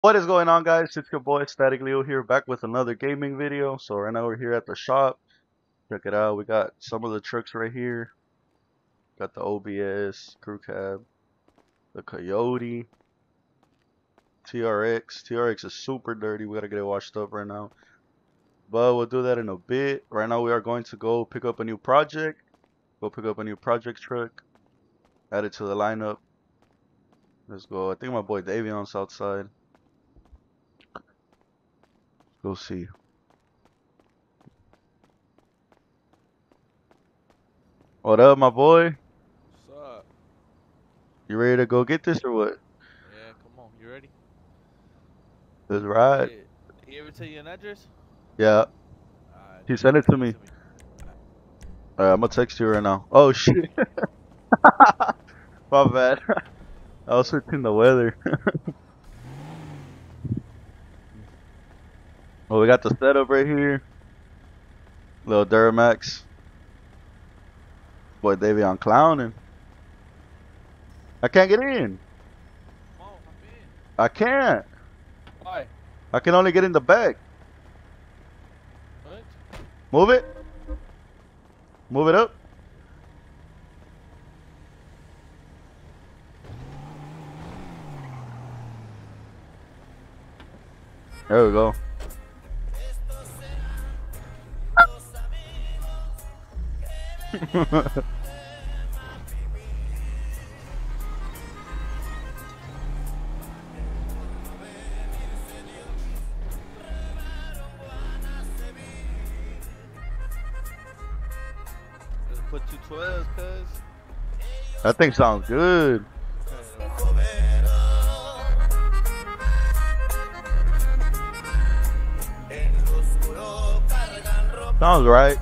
What is going on, guys? It's your boy Static Leo here, back with another gaming video. So right now we're here at the shop. Check it out. We got some of the trucks right here. Got the OBS, Crew Cab, the Coyote, TRX. TRX is super dirty. We gotta get it washed up right now. But we'll do that in a bit. Right now we are going to go pick up a new project. Go pick up a new project truck. Add it to the lineup. Let's go. I think my boy Davion's outside. Go see. What up, my boy? What's up? You ready to go get this or what? Yeah, come on. You ready? Let's ride. He ever tell you an address? Yeah. He sent it to Send it me. to me. I'm gonna text you right now. Oh shit. My bad. I was switching the weather. Well, we got the setup right here. Little Duramax. Boy, Davion clowning. I can't get in. Come on, hop in. I can't. Why? I can only get in the back. What? Move it. Move it up. There we go. Let's put 212s, cuz. That thing sounds good. Sounds right.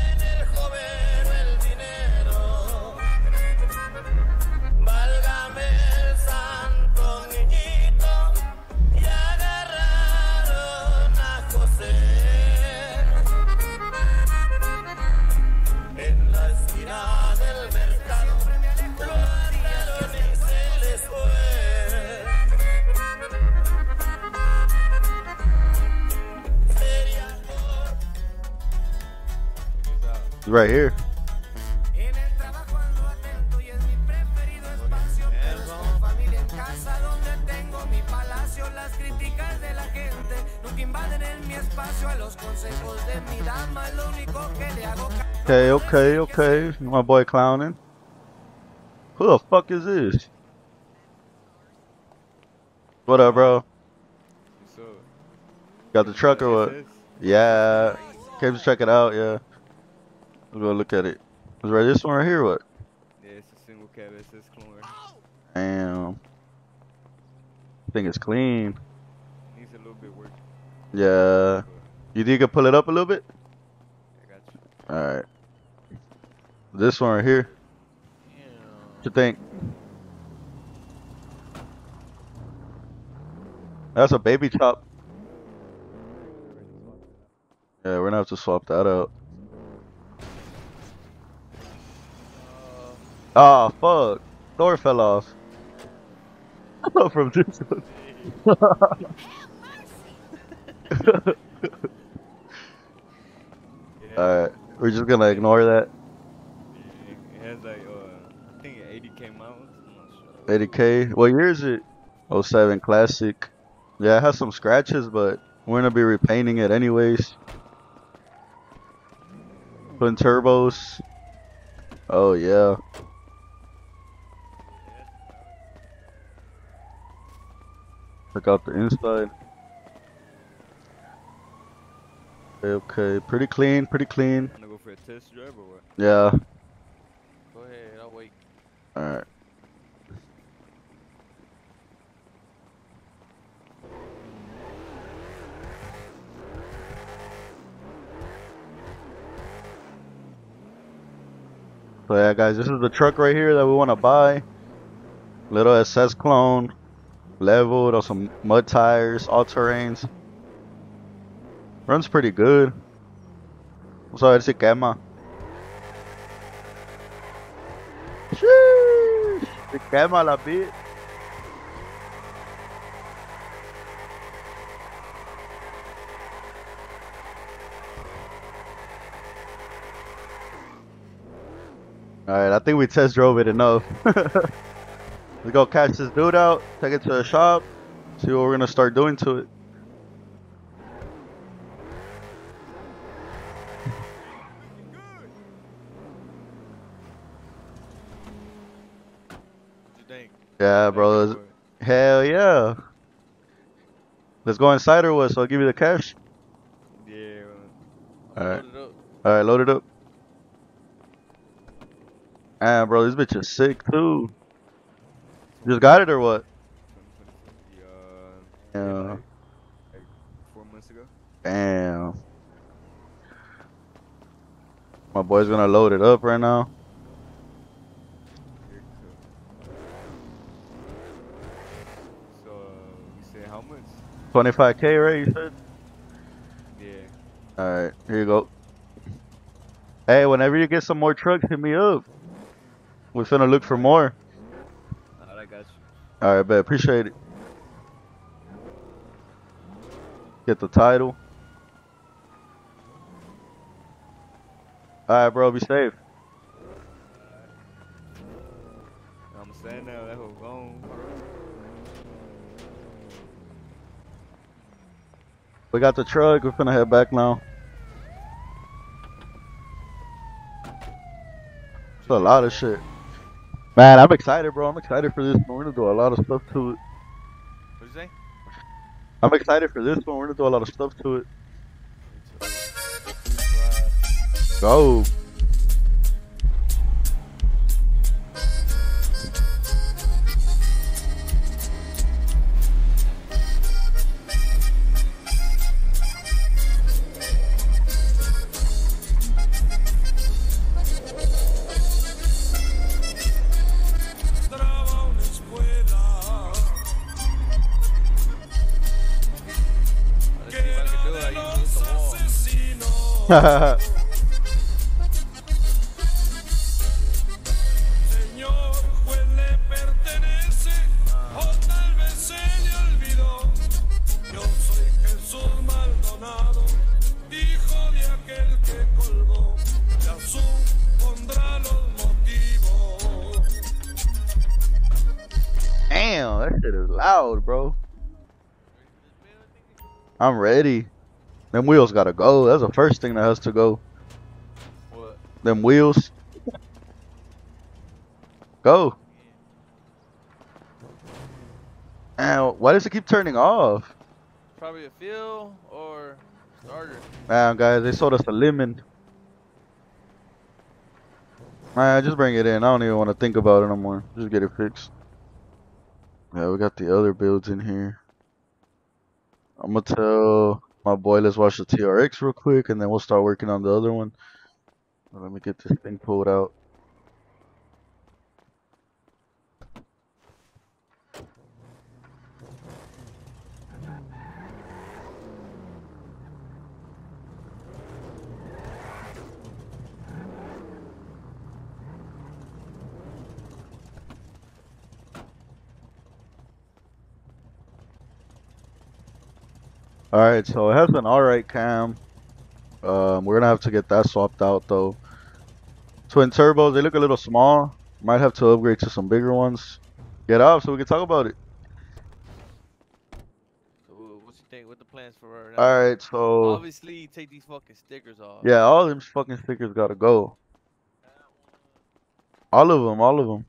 It's right here. Okay. My boy clowning. Who the fuck is this? What up, bro? So, Got the truck or what? Yeah. Came to check it out, yeah. We'll go look at it. Is right this one right here or what? Yeah, it's a single cab SS clone. Damn. I think it's clean. Needs a little bit work. Yeah. You think you can pull it up a little bit? I got you. Alright. This one right here. What you think? That's a baby top. Yeah, we're gonna have to swap that out. Ah, fuck. Door fell off. From this one. Alright, we're just gonna ignore that. It has like, I think 80K miles. I'm not sure. 80K. What year is it? '07 Classic. Yeah, it has some scratches, but we're gonna be repainting it anyways. Putting turbos. Oh yeah. Check out the inside. Okay, pretty clean, pretty clean. Wanna go for a test drive or what? Yeah. Go ahead, I'll wait. Alright. So yeah, guys, this is the truck right here that we want to buy. Little SS clone, leveled on some mud tires, all terrains. Runs pretty good. Vamos a ver si quema. Sheesh, se quema la bit. Alright, I think we test drove it enough. Let's go catch this dude out, take it to the shop, see what we're gonna start doing to it. What you think? Yeah, Like bro. it or Hell yeah. Let's go inside or what? So I'll give you the cash. yeah. I'm Alright. gonna load it up. Alright, load it up. Ah, bro, this bitch is sick too. You just got it or what? 2020. Yeah, Yeah. like 4 months ago. Damn. My boy's gonna load it up right now. Yeah, cool. So you said how much? 25K, right? You said? Yeah. Alright, here you go. Hey, whenever you get some more trucks, hit me up. We're finna look for more. Alright, I got you. Alright, bet. Appreciate it. Get the title. Alright, bro. Be safe. I'm saying now that whole gone. We got the truck. We're finna head back now. It's a lot of shit. Man, I'm excited, bro. I'm excited for this one. We're gonna do a lot of stuff to it. What'd you say? I'm excited for this one. We're gonna do a lot of stuff to it. Go. Let's see if I can do it. I usually hit the wall. Señor, pues le pertenece o tal vez se le olvidó. Yo soy Jesús Maldonado, hijo de aquel que colgó. Ya supondrá los motivos. Damn, that shit is loud, bro. I'm ready. Them wheels gotta go. That's the first thing that has to go. What? Them wheels. Go. Ow, why does it keep turning off? Probably a fuel or starter. Man, guys, they sold us a lemon. Man, just bring it in. I don't even want to think about it no more. Just get it fixed. Yeah, we got the other builds in here. I'm gonna tell my boy, let's watch the TRX real quick, and then we'll start working on the other one. Let me get this thing pulled out. Alright, so it has an alright cam. We're gonna have to get that swapped out though. Twin turbos, they look a little small. Might have to upgrade to some bigger ones. Get up so we can talk about it. So what you think? What the plans for right now? Alright, so Obviously, take these fucking stickers off. yeah, all them fucking stickers gotta go. All of them, all of them.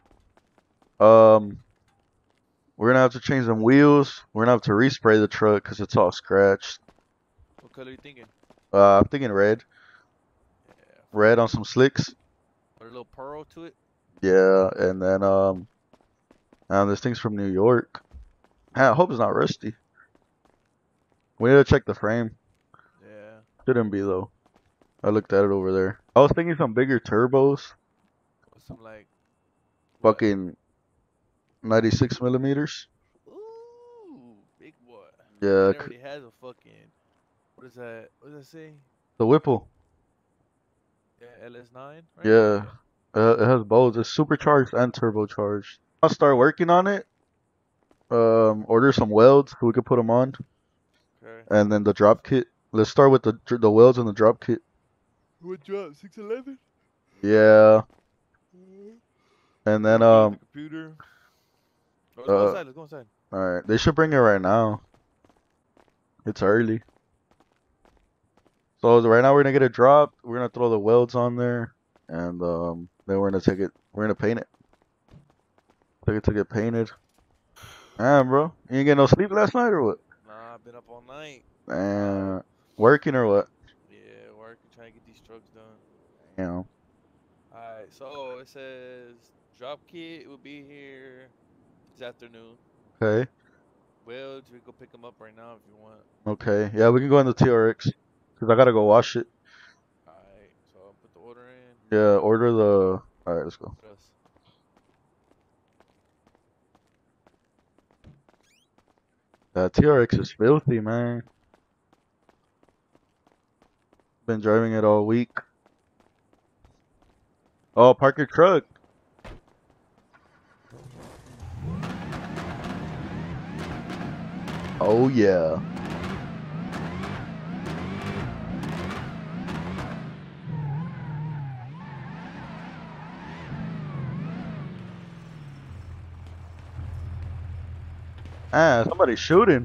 We're gonna have to change them wheels. We're gonna have to respray the truck because it's all scratched. What color you thinking? I'm thinking red. Yeah. Red on some slicks. Put a little pearl to it. Yeah, and then this thing's from New York. Man, I hope it's not rusty. We need to check the frame. Yeah. Shouldn't be though. I looked at it over there. I was thinking some bigger turbos. With some like. Fucking 96 millimeters. Ooh, big boy. Yeah, It already has a fucking. What is that? What does that say? the Whipple. Yeah, LS9. Right? Yeah, it has both. It's supercharged and turbocharged. I'll start working on it. Order some welds so we can put them on, Okay. and then the drop kit. Let's start with the welds and the drop kit. What drop? 611? Yeah, And then The computer. Let's go inside. Let's go inside. all right, they should bring it right now. It's early. So right now we're gonna get it dropped. We're gonna throw the welds on there, and then we're gonna take it. We're gonna paint it. Take it to get painted. Damn, bro, you ain't get no sleep last night or what? Nah, I've been up all night. Working or what? Yeah, working, trying to get these trucks done. Damn. Alright, so it says drop kit will be here this afternoon. Okay. Well, we go pick them up right now if you want. Okay. Yeah, we can go in the TRX because I gotta go wash it. Alright, so I'll put the order in. Yeah, order the. All right, let's go. Press. That TRX is filthy, man. Been driving it all week. Oh, park your truck. Oh yeah. Ah, somebody's shooting.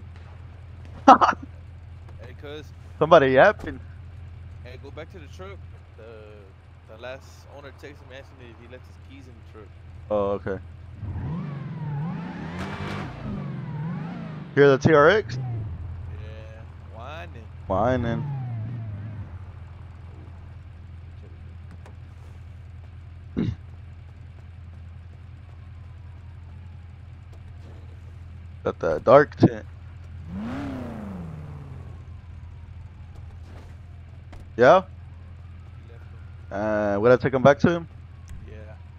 Hey, cuz, Somebody yapping. hey, go back to the truck. The last owner texted me asking if he left his keys in the truck. Oh, okay. Hear the TRX? Yeah, whining. Whining. Got that dark tint. Yeah? He left him. Would I take him back to him? Yeah.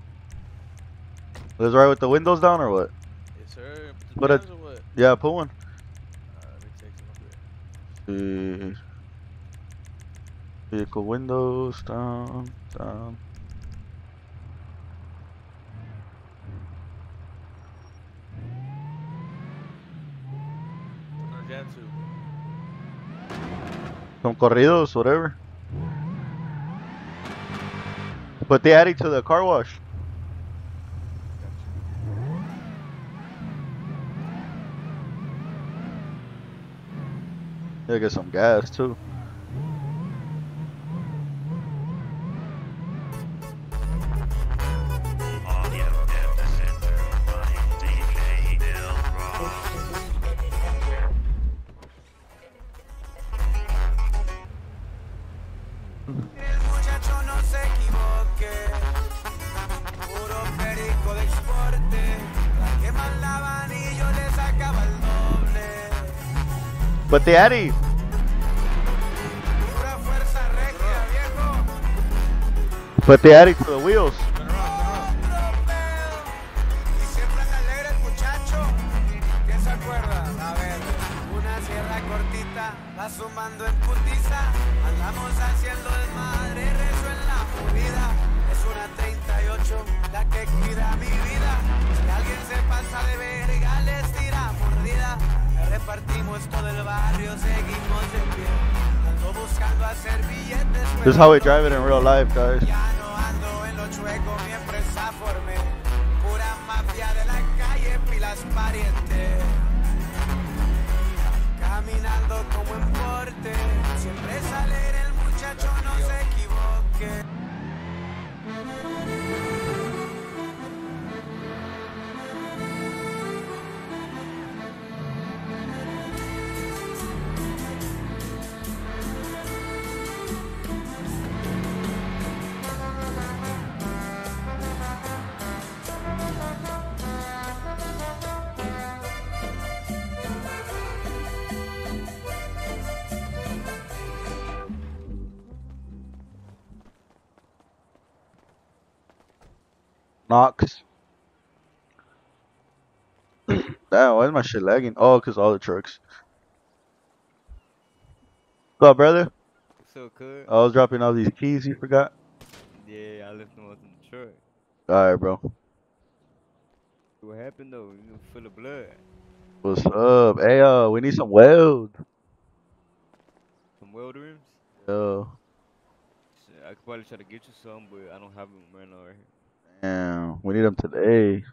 Was right with the windows down or what? Yes, sir. What Put a- the or what? Yeah, put one. Let me text him up here. Vehicle windows down, down. Turn Jan to. Some corridos, whatever. Put the Addy to the car wash. Yeah, get some gas too. El muchacho no se equivoque, puro perico de exporte, la que mandaban y yo le sacaba el doble. Put the Addy. Pura fuerza regia, viejo. Put the Addy to the wheels. Y siempre anda alegre el muchacho. ¿Quién se acuerda? A ver, una sierra cortita, va sumando en putiza. Andamos haciendo el madre, rezo en la movida. Es una 38, la que cuida mi vida. Si alguien se pasa de verga, les tira mordida. Repartimos todo el barrio, seguimos de pie. Ando buscando hacer billetes. This is how we drive it in real life, guys. Ya no ando en lo chueco, mi empresa formé. Pura mafia de la calle, pilas pariente. Caminando como en porte. Siempre sale el muchacho, no se equivoque. Knox. Damn, why is my shit lagging? Oh, cause all the trucks. What's up, brother? So good. I was dropping all these keys. You forgot. Yeah, I left them up in the truck. All right, bro. What happened though? You full of blood. What's up? Hey, we need some weld. Some weld rims. Yo, Shit, I could probably try to get you some, but I don't have them right now right here. And we need them today.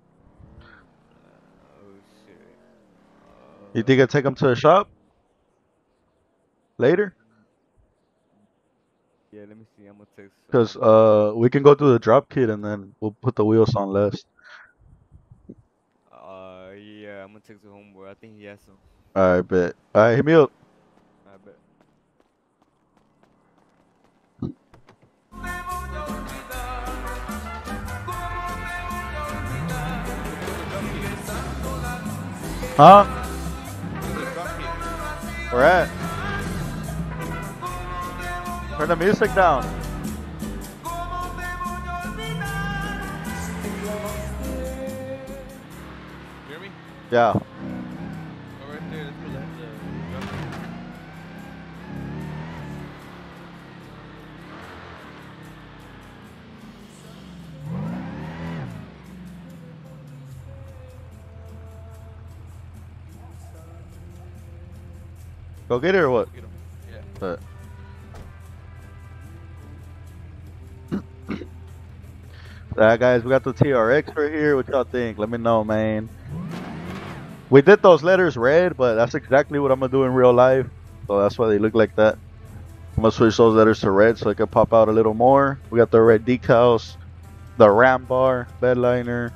Oh shit. You think I take them to the shop later? Yeah, let me see. I'm gonna text. Cause we can go through the drop kit and then we'll put the wheels on last. Yeah, I'm gonna text the homeboy. I think he has some. Alright, bet. Alright, hit me up. I bet. Huh? The drum kit. Where at? Turn the music down. You hear me? Yeah. Go right there. That's where the drum kit. Go get it or what? Get 'em. Yeah. Bet. Alright, guys, we got the TRX right here. What y'all think? Let me know, man. We did those letters red, but that's exactly what I'm gonna do in real life. So that's why they look like that. I'm gonna switch those letters to red so they can pop out a little more. We got the red decals, the ram bar, bed liner.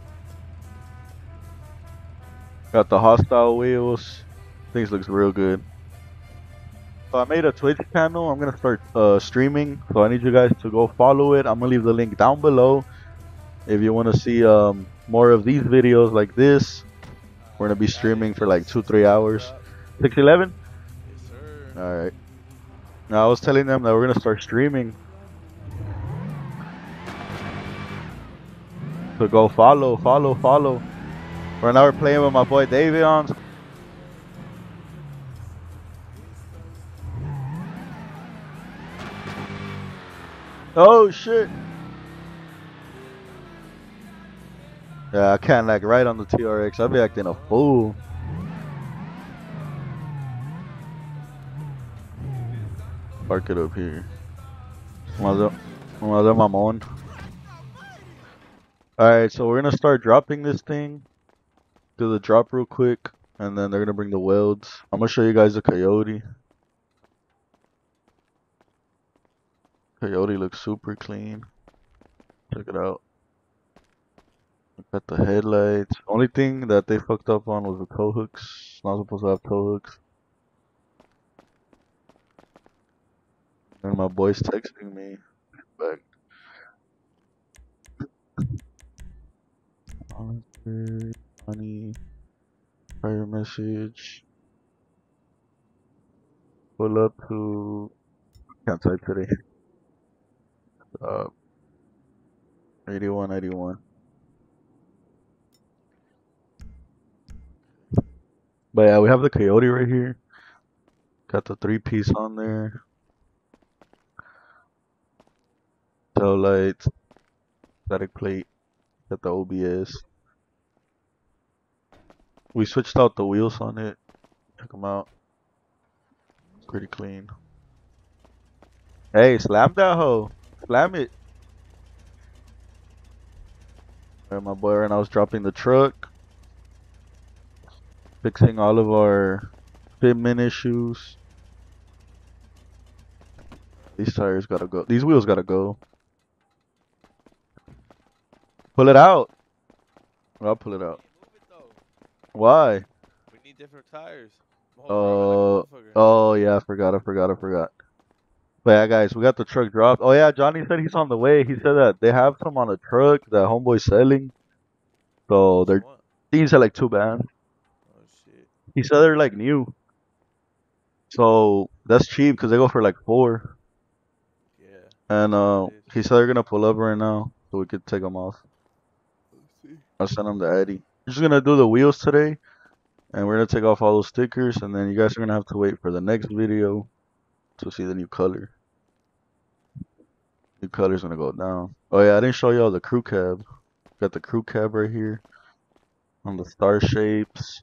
Got the hostile wheels. Things looks real good. So I made a Twitch channel. I'm gonna start streaming. So I need you guys to go follow it. I'm gonna leave the link down below. If you want to see more of these videos like this, we're gonna be streaming for like 2-3 hours. 611. Yes, sir. All right. Now I was telling them that we're gonna start streaming. So go follow. Right now we're playing with my boy Davion. Oh shit. Yeah, I can't like ride on the TRX. I'll be acting a fool. Park it up here. Mamon. Alright, so we're gonna start dropping this thing. Do the drop real quick, and then they're gonna bring the welds. I'm gonna show you guys the Coyote. Coyote looks super clean. Check it out. Look at the headlights. Only thing that they fucked up on was the tow hooks. Not supposed to have tow hooks. And my boy's texting me back. Honey, prior message. Pull up to. Can't type today. 8181. But yeah, we have the Coyote right here. Got the 3-piece on there. Tail lights. Static plate. Got the OBS. We switched out the wheels on it. Check them out. Pretty clean. Hey, slam that hoe. Slam it. Alright, my boy right now is dropping the truck. Fixing all of our fitment issues. These tires gotta go. These wheels gotta go. Pull it out. I'll pull it out. Move it though. Why? We need different tires. Oh yeah, I forgot. But yeah, guys, we got the truck dropped. Oh yeah, Johnny said he's on the way. He said that they have some on a truck that homeboy's selling. So they're, these are like 2 bands. Oh shit. He said they're like new. So that's cheap because they go for like 4. Yeah. And he said they're gonna pull up right now so we could take them off. Let's see. I'll send them to Eddie. We're just gonna do the wheels today, and we're gonna take off all those stickers, and then you guys are gonna have to wait for the next video to see the new color. New color's gonna go down. Oh yeah, I didn't show y'all the crew cab. Got the crew cab right here on the star shapes.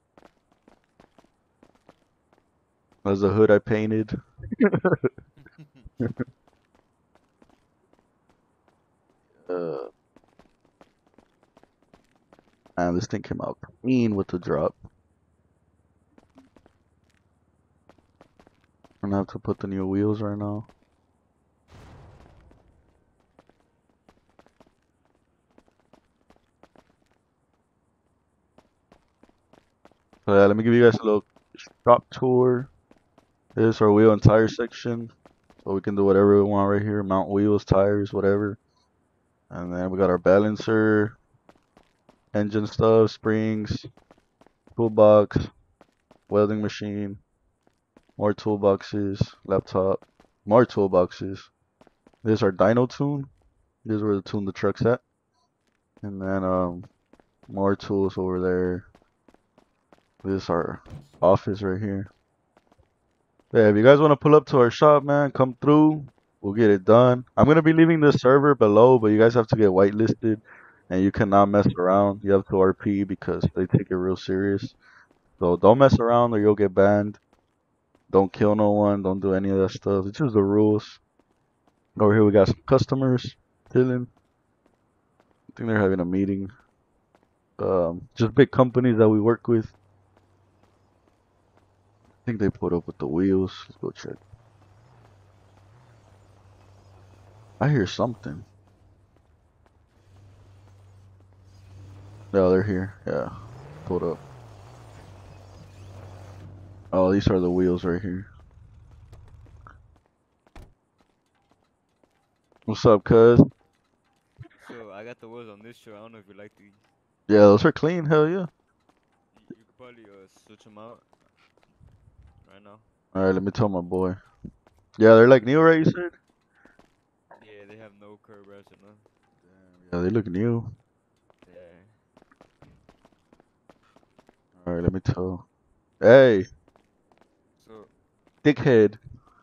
That's the hood I painted. And this thing came out clean with the drop. I'm gonna have to put the new wheels right now. So yeah, let me give you guys a little shop tour. This is our wheel and tire section. So we can do whatever we want right here. Mount wheels, tires, whatever. And then we got our balancer, engine stuff, springs, toolbox, welding machine, more toolboxes, laptop, more toolboxes. This is our dyno tune. This is where to tune the truck's at. And then more tools over there. This is our office right here. Yeah, if you guys want to pull up to our shop, man, come through. We'll get it done. I'm going to be leaving this server below, but you guys have to get whitelisted. And you cannot mess around. You have to RP because they take it real serious. So don't mess around or you'll get banned. Don't kill no one. Don't do any of that stuff. It's just the rules. Over here we got some customers chilling. I think they're having a meeting. Just big companies that we work with. I think they put up with the wheels. Let's go check. I hear something. No, they're here. Yeah, pulled up. Oh, these are the wheels right here. What's up, cuz? So I got the wheels on this show. I don't know if you like these. Yeah, those are clean. Hell yeah. You could probably switch them out right now. All right, let me tell my boy. Yeah, they're like new, right? You said. Yeah, they have no curb rash or nothing. Yeah, they look new. Yeah. All right, let me tell. Hey, So dickhead.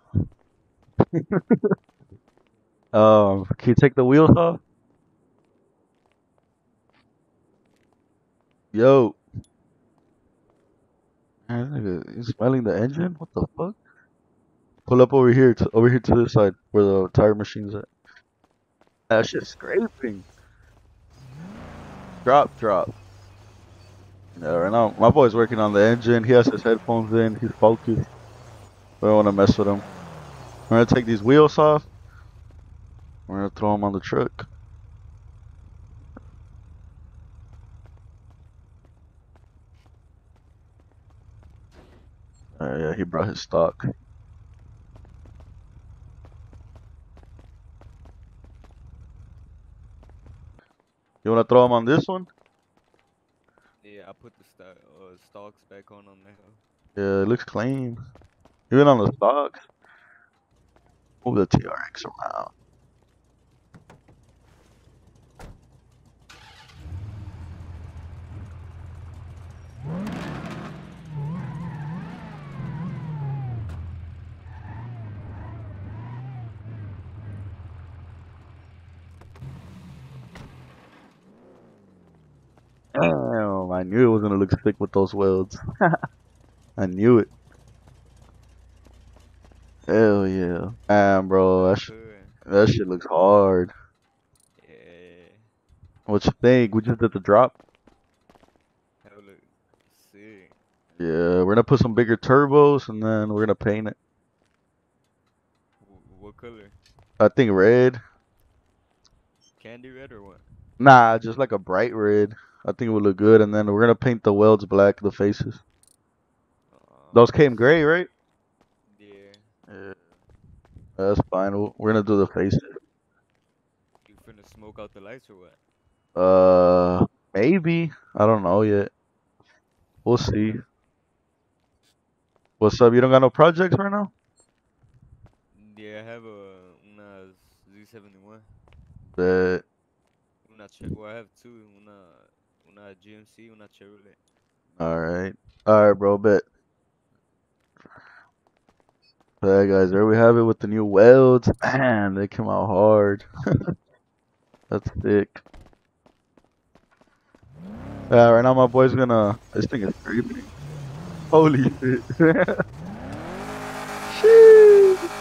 Can you take the wheels off? Yo. Man, this nigga, he's smelling the engine? What the fuck? Pull up over here to this side where the tire machine's at. That shit's scraping. Drop. Yeah, right now my boy's working on the engine. He has his headphones in. He's focused. We don't want to mess with him. We're gonna take these wheels off. We're gonna throw them on the truck. Yeah, he brought his stock. You wanna throw them on this one? yeah, I put the stalks back on there. Yeah, it looks clean. Even on the stocks. Move the TRX around. Damn, I knew it was gonna look sick with those welds. I knew it. Hell yeah. Damn, bro, that shit looks hard. Yeah. What you think? We just did the drop. That would look sick. Yeah, we're gonna put some bigger turbos and then we're gonna paint it. What color? I think red. Candy red or what? Nah, just like a bright red. I think it would look good, and then we're gonna paint the welds black, the faces. Those came gray, right? Yeah. Yeah. That's fine. We're gonna do the faces. You finna smoke out the lights or what? Maybe. I don't know yet. We'll see. What's up? You don't got no projects right now? Yeah, I have una Z71. That. Well, I have two. Una GMC, una Chevrolet. Alright, bro, bet. Alright, guys, there we have it with the new welds. Man, they came out hard. That's thick. Yeah, right now my boy's gonna. This thing is creepy. Holy shit.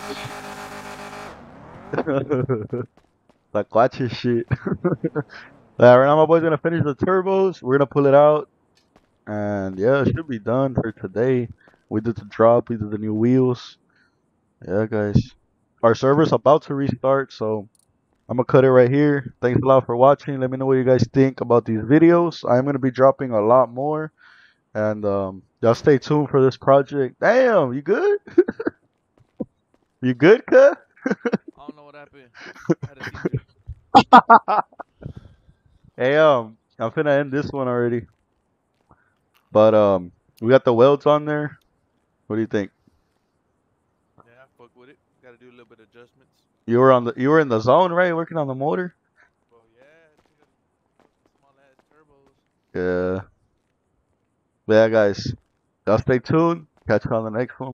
Sheesh. Like, watch his shit. Right now my boy's gonna finish the turbos. We're gonna pull it out, and yeah, it should be done for today. We did the drop. We did the new wheels. Yeah, guys. Our server's about to restart, so I'm gonna cut it right here. Thanks a lot for watching. Let me know what you guys think about these videos. I'm gonna be dropping a lot more, and y'all stay tuned for this project. Damn, you good? You good, cuh? I don't know what happened. I had a seizure. Hey, I'm finna end this one already. But we got the welds on there. What do you think? Yeah, I fuck with it. Gotta do a little bit of adjustments. You were in the zone, right? Working on the motor. Well, yeah, small ass turbos. Yeah. But yeah, guys. Y'all stay tuned. Catch you on the next one.